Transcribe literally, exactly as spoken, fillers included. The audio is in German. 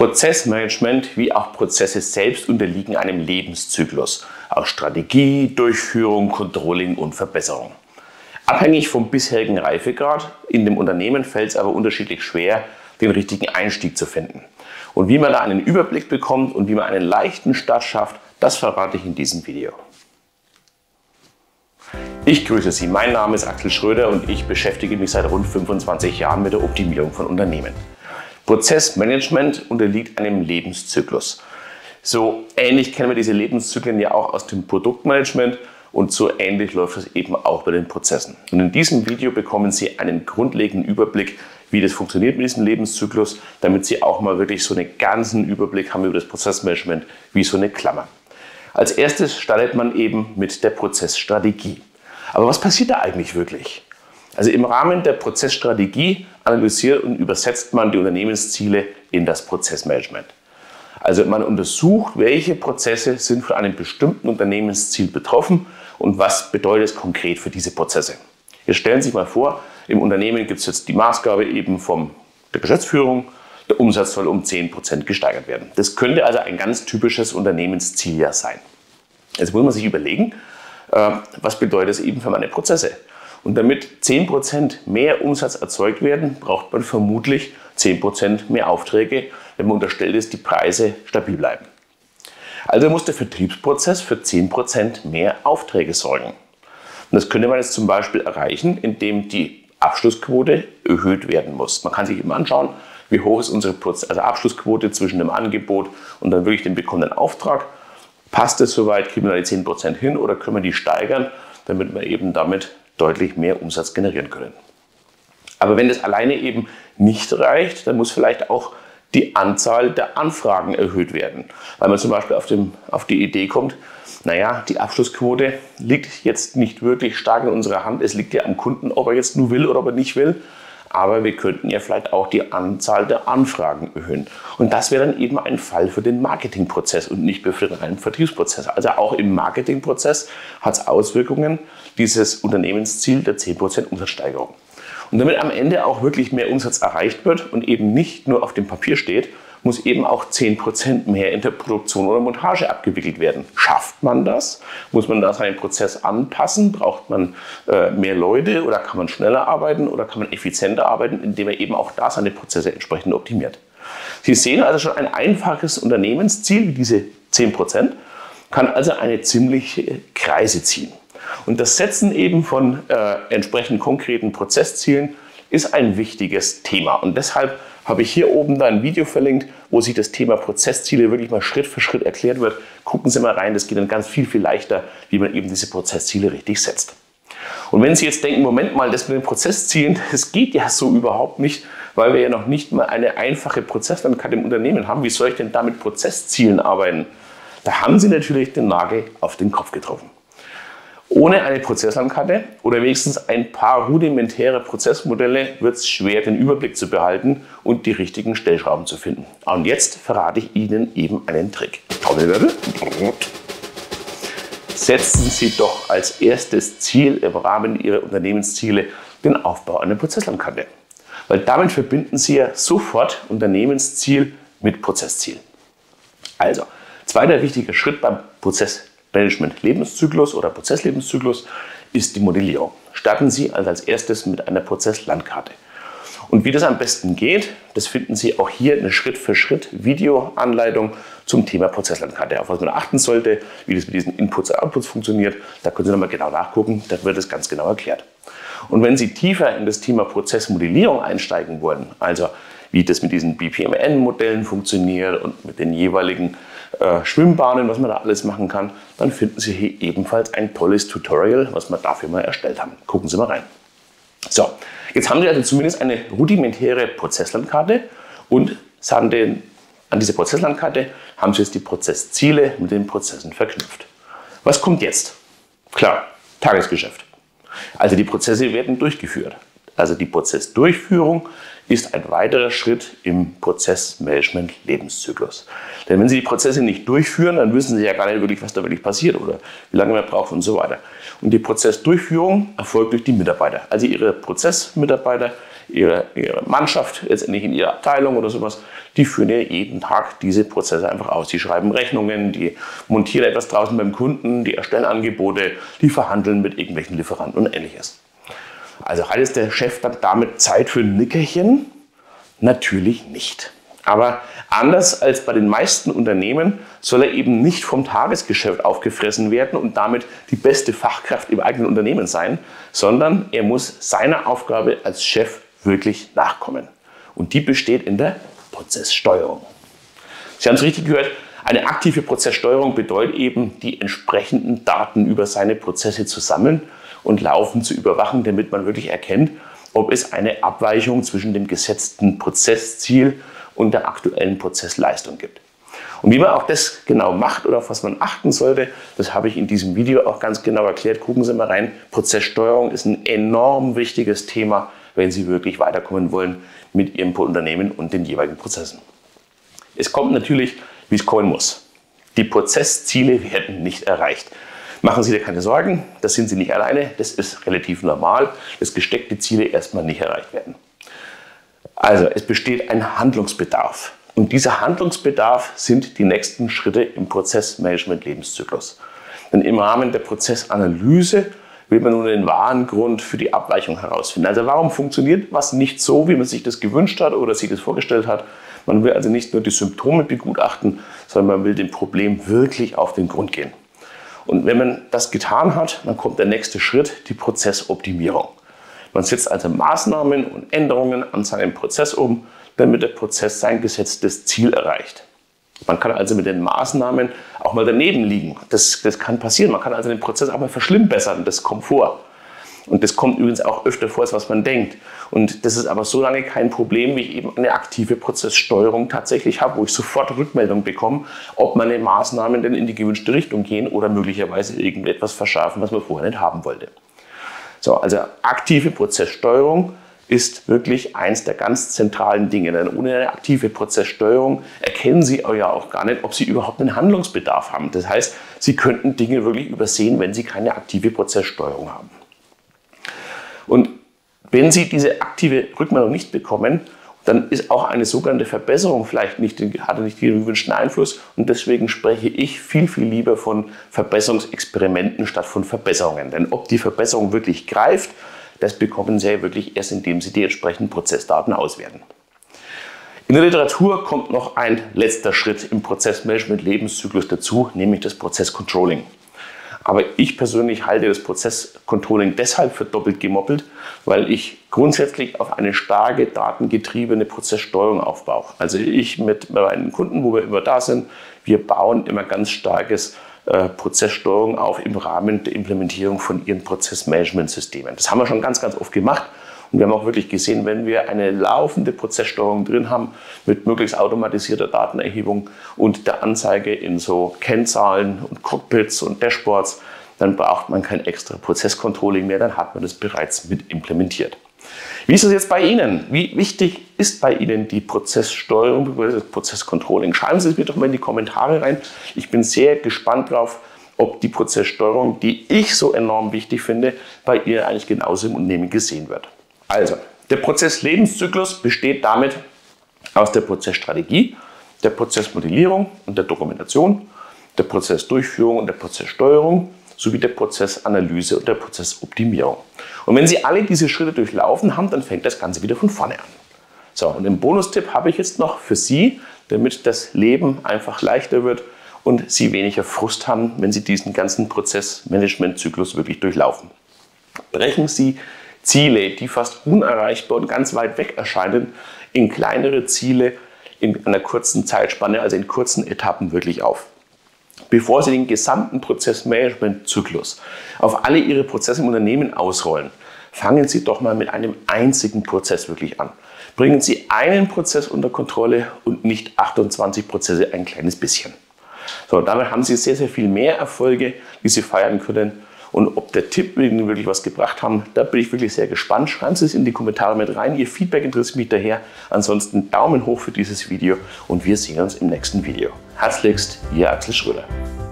Prozessmanagement wie auch Prozesse selbst unterliegen einem Lebenszyklus aus Strategie, Durchführung, Controlling und Verbesserung. Abhängig vom bisherigen Reifegrad in dem Unternehmen fällt es aber unterschiedlich schwer, den richtigen Einstieg zu finden. Und wie man da einen Überblick bekommt und wie man einen leichten Start schafft, das verrate ich in diesem Video. Ich grüße Sie, mein Name ist Axel Schröder und ich beschäftige mich seit rund fünfundzwanzig Jahren mit der Optimierung von Unternehmen. Prozessmanagement unterliegt einem Lebenszyklus. So ähnlich kennen wir diese Lebenszyklen ja auch aus dem Produktmanagement und so ähnlich läuft das eben auch bei den Prozessen. Und in diesem Video bekommen Sie einen grundlegenden Überblick, wie das funktioniert mit diesem Lebenszyklus, damit Sie auch mal wirklich so einen ganzen Überblick haben über das Prozessmanagement wie so eine Klammer. Als erstes startet man eben mit der Prozessstrategie. Aber was passiert da eigentlich wirklich? Also im Rahmen der Prozessstrategie analysiert und übersetzt man die Unternehmensziele in das Prozessmanagement. Also man untersucht, welche Prozesse sind von einem bestimmten Unternehmensziel betroffen und was bedeutet es konkret für diese Prozesse. Jetzt stellen Sie sich mal vor, im Unternehmen gibt es jetzt die Maßgabe eben von der Geschäftsführung, der Umsatz soll um zehn Prozent gesteigert werden. Das könnte also ein ganz typisches Unternehmensziel ja sein. Jetzt muss man sich überlegen, was bedeutet es eben für meine Prozesse. Und damit zehn Prozent mehr Umsatz erzeugt werden, braucht man vermutlich zehn Prozent mehr Aufträge, wenn man unterstellt ist, die Preise stabil bleiben. Also muss der Vertriebsprozess für zehn Prozent mehr Aufträge sorgen. Und das könnte man jetzt zum Beispiel erreichen, indem die Abschlussquote erhöht werden muss. Man kann sich immer anschauen, wie hoch ist unsere also Abschlussquote zwischen dem Angebot und dann wirklich dem bekommenen Auftrag. Passt es soweit, kriegen wir da die zehn Prozent hin oder können wir die steigern, damit wir eben damit deutlich mehr Umsatz generieren können. Aber wenn das alleine eben nicht reicht, dann muss vielleicht auch die Anzahl der Anfragen erhöht werden. Weil man zum Beispiel auf, dem, auf die Idee kommt, naja, die Abschlussquote liegt jetzt nicht wirklich stark in unserer Hand. Es liegt ja am Kunden, ob er jetzt nur will oder ob er nicht will. Aber wir könnten ja vielleicht auch die Anzahl der Anfragen erhöhen. Und das wäre dann eben ein Fall für den Marketingprozess und nicht für den reinen Vertriebsprozess. Also auch im Marketingprozess hat es Auswirkungen, dieses Unternehmensziel der zehn Prozent Umsatzsteigerung. Und damit am Ende auch wirklich mehr Umsatz erreicht wird und eben nicht nur auf dem Papier steht, muss eben auch zehn Prozent mehr in der Produktion oder Montage abgewickelt werden. Schafft man das? Muss man da seinen Prozess anpassen? Braucht man äh, mehr Leute oder kann man schneller arbeiten oder kann man effizienter arbeiten, indem er eben auch da seine Prozesse entsprechend optimiert? Sie sehen also schon, ein einfaches Unternehmensziel wie diese zehn Prozent kann also eine ziemliche Kreise ziehen. Und das Setzen eben von äh, entsprechend konkreten Prozesszielen ist ein wichtiges Thema. Und deshalb habe ich hier oben da ein Video verlinkt, wo sich das Thema Prozessziele wirklich mal Schritt für Schritt erklärt wird. Gucken Sie mal rein, das geht dann ganz viel, viel leichter, wie man eben diese Prozessziele richtig setzt. Und wenn Sie jetzt denken, Moment mal, das mit den Prozesszielen, das geht ja so überhaupt nicht, weil wir ja noch nicht mal eine einfache Prozesslandkarte im Unternehmen haben. Wie soll ich denn da mit Prozesszielen arbeiten? Da haben Sie natürlich den Nagel auf den Kopf getroffen. Ohne eine Prozesslandkarte oder wenigstens ein paar rudimentäre Prozessmodelle wird es schwer, den Überblick zu behalten und die richtigen Stellschrauben zu finden. Und jetzt verrate ich Ihnen eben einen Trick. Trommelwirbel. Setzen Sie doch als erstes Ziel im Rahmen Ihrer Unternehmensziele den Aufbau einer Prozesslandkarte. Weil damit verbinden Sie ja sofort Unternehmensziel mit Prozessziel. Also, zweiter wichtiger Schritt beim Prozess Management-Lebenszyklus oder Prozesslebenszyklus ist die Modellierung. Starten Sie also als erstes mit einer Prozesslandkarte. Und wie das am besten geht, das finden Sie auch hier eine Schritt-für-Schritt-Videoanleitung zum Thema Prozesslandkarte. Auf was man achten sollte, wie das mit diesen Inputs und Outputs funktioniert, da können Sie nochmal genau nachgucken, da wird es ganz genau erklärt. Und wenn Sie tiefer in das Thema Prozessmodellierung einsteigen wollen, also wie das mit diesen B P M N-Modellen funktioniert und mit den jeweiligen äh, Schwimmbahnen, was man da alles machen kann, dann finden Sie hier ebenfalls ein tolles Tutorial, was wir dafür mal erstellt haben. Gucken Sie mal rein. So, jetzt haben Sie also zumindest eine rudimentäre Prozesslandkarte und an, den, an diese Prozesslandkarte haben Sie jetzt die Prozessziele mit den Prozessen verknüpft. Was kommt jetzt? Klar, Tagesgeschäft. Also die Prozesse werden durchgeführt. Also die Prozessdurchführung ist ein weiterer Schritt im Prozessmanagement-Lebenszyklus. Denn wenn Sie die Prozesse nicht durchführen, dann wissen Sie ja gar nicht wirklich, was da wirklich passiert oder wie lange man braucht und so weiter. Und die Prozessdurchführung erfolgt durch die Mitarbeiter. Also Ihre Prozessmitarbeiter ihre, ihre Mannschaft, letztendlich in ihrer Abteilung oder sowas, die führen ja jeden Tag diese Prozesse einfach aus. Die schreiben Rechnungen, die montieren etwas draußen beim Kunden, die erstellen Angebote, die verhandeln mit irgendwelchen Lieferanten und Ähnliches. Also hat jetzt der Chef dann damit Zeit für ein Nickerchen? Natürlich nicht. Aber anders als bei den meisten Unternehmen soll er eben nicht vom Tagesgeschäft aufgefressen werden und damit die beste Fachkraft im eigenen Unternehmen sein, sondern er muss seiner Aufgabe als Chef wirklich nachkommen. Und die besteht in der Prozesssteuerung. Sie haben es richtig gehört, eine aktive Prozesssteuerung bedeutet eben, die entsprechenden Daten über seine Prozesse zu sammeln und laufend zu überwachen, damit man wirklich erkennt, ob es eine Abweichung zwischen dem gesetzten Prozessziel und der aktuellen Prozessleistung gibt. Und wie man auch das genau macht oder auf was man achten sollte, das habe ich in diesem Video auch ganz genau erklärt. Gucken Sie mal rein. Prozesssteuerung ist ein enorm wichtiges Thema, wenn Sie wirklich weiterkommen wollen mit Ihrem Unternehmen und den jeweiligen Prozessen. Es kommt natürlich, wie es kommen muss. Die Prozessziele werden nicht erreicht. Machen Sie dir keine Sorgen, das sind Sie nicht alleine, das ist relativ normal, dass gesteckte Ziele erstmal nicht erreicht werden. Also es besteht ein Handlungsbedarf und dieser Handlungsbedarf sind die nächsten Schritte im Prozessmanagement-Lebenszyklus. Denn im Rahmen der Prozessanalyse will man nun den wahren Grund für die Abweichung herausfinden. Also warum funktioniert was nicht so, wie man sich das gewünscht hat oder sich das vorgestellt hat. Man will also nicht nur die Symptome begutachten, sondern man will dem Problem wirklich auf den Grund gehen. Und wenn man das getan hat, dann kommt der nächste Schritt, die Prozessoptimierung. Man setzt also Maßnahmen und Änderungen an seinem Prozess um, damit der Prozess sein gesetztes Ziel erreicht. Man kann also mit den Maßnahmen auch mal daneben liegen. Das, das kann passieren. Man kann also den Prozess auch mal verschlimmbessern. Das kommt vor. Und das kommt übrigens auch öfter vor, als was man denkt. Und das ist aber so lange kein Problem, wie ich eben eine aktive Prozesssteuerung tatsächlich habe, wo ich sofort Rückmeldung bekomme, ob meine Maßnahmen denn in die gewünschte Richtung gehen oder möglicherweise irgendetwas verschärfen, was man vorher nicht haben wollte. So, also aktive Prozesssteuerung ist wirklich eins der ganz zentralen Dinge. Denn ohne eine aktive Prozesssteuerung erkennen Sie ja auch gar nicht, ob Sie überhaupt einen Handlungsbedarf haben. Das heißt, Sie könnten Dinge wirklich übersehen, wenn Sie keine aktive Prozesssteuerung haben. Und wenn Sie diese aktive Rückmeldung nicht bekommen, dann ist auch eine sogenannte Verbesserung vielleicht nicht, hat nicht den gewünschten Einfluss. Und deswegen spreche ich viel, viel lieber von Verbesserungsexperimenten statt von Verbesserungen. Denn ob die Verbesserung wirklich greift, das bekommen Sie ja wirklich erst, indem Sie die entsprechenden Prozessdaten auswerten. In der Literatur kommt noch ein letzter Schritt im Prozessmanagement-Lebenszyklus dazu, nämlich das Prozesscontrolling. Aber ich persönlich halte das Prozesscontrolling deshalb für doppelt gemoppelt, weil ich grundsätzlich auf eine starke datengetriebene Prozesssteuerung aufbaue. Also ich mit meinen Kunden, wo wir immer da sind, wir bauen immer ganz starkes äh, Prozesssteuerung auf im Rahmen der Implementierung von ihren Prozessmanagementsystemen. Das haben wir schon ganz, ganz oft gemacht. Und wir haben auch wirklich gesehen, wenn wir eine laufende Prozesssteuerung drin haben, mit möglichst automatisierter Datenerhebung und der Anzeige in so Kennzahlen und Cockpits und Dashboards, dann braucht man kein extra Prozesscontrolling mehr, dann hat man das bereits mit implementiert. Wie ist es jetzt bei Ihnen? Wie wichtig ist bei Ihnen die Prozesssteuerung, das Prozesscontrolling? Schreiben Sie es mir doch mal in die Kommentare rein. Ich bin sehr gespannt drauf, ob die Prozesssteuerung, die ich so enorm wichtig finde, bei Ihnen eigentlich genauso im Unternehmen gesehen wird. Also, der Prozesslebenszyklus besteht damit aus der Prozessstrategie, der Prozessmodellierung und der Dokumentation, der Prozessdurchführung und der Prozesssteuerung sowie der Prozessanalyse und der Prozessoptimierung. Und wenn Sie alle diese Schritte durchlaufen haben, dann fängt das Ganze wieder von vorne an. So, und den Bonustipp habe ich jetzt noch für Sie, damit das Leben einfach leichter wird und Sie weniger Frust haben, wenn Sie diesen ganzen Prozessmanagementzyklus wirklich durchlaufen. Brechen Sie Ziele, die fast unerreichbar und ganz weit weg erscheinen, in kleinere Ziele in einer kurzen Zeitspanne, also in kurzen Etappen wirklich auf. Bevor Sie den gesamten Prozessmanagement-Zyklus auf alle Ihre Prozesse im Unternehmen ausrollen, fangen Sie doch mal mit einem einzigen Prozess wirklich an. Bringen Sie einen Prozess unter Kontrolle und nicht achtundzwanzig Prozesse ein kleines bisschen. So, damit haben Sie sehr, sehr viel mehr Erfolge, die Sie feiern können. Und ob der Tipp Ihnen wirklich was gebracht haben, da bin ich wirklich sehr gespannt. Schreiben Sie es in die Kommentare mit rein. Ihr Feedback interessiert mich daher. Ansonsten Daumen hoch für dieses Video und wir sehen uns im nächsten Video. Herzlichst, Ihr Axel Schröder.